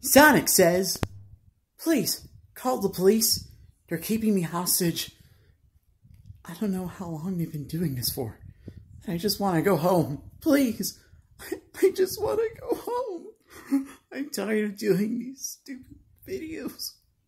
Sonic says, "Please, call the police. They're keeping me hostage. I don't know how long they've been doing this for. I just want to go home. Please. I just want to go home. I'm tired of doing these stupid videos."